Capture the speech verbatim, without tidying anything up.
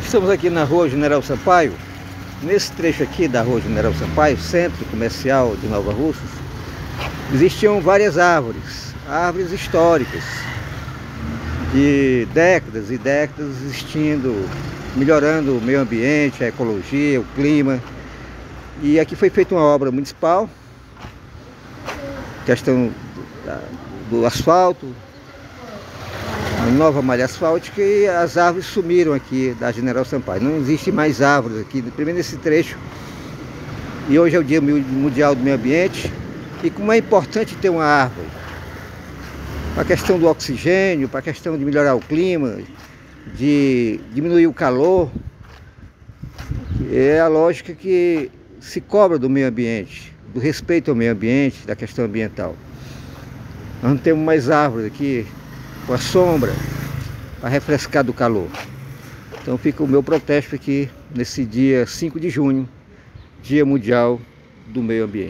Estamos aqui na Rua General Sampaio. Nesse trecho aqui da Rua General Sampaio, centro comercial de Nova Russas, existiam várias árvores, árvores históricas, de décadas e décadas existindo, melhorando o meio ambiente, a ecologia, o clima. E aqui foi feita uma obra municipal, questão do asfalto, uma nova malha asfáltica, e as árvores sumiram aqui da General Sampaio. Não existe mais árvores aqui, primeiro nesse trecho. E hoje é o Dia Mundial do Meio Ambiente. E como é importante ter uma árvore para a questão do oxigênio, para a questão de melhorar o clima, de diminuir o calor, é a lógica que se cobra do meio ambiente, do respeito ao meio ambiente, da questão ambiental. Nós não temos mais árvores aqui com a sombra para refrescar do calor. Então fica o meu protesto aqui nesse dia cinco de junho, Dia Mundial do Meio Ambiente.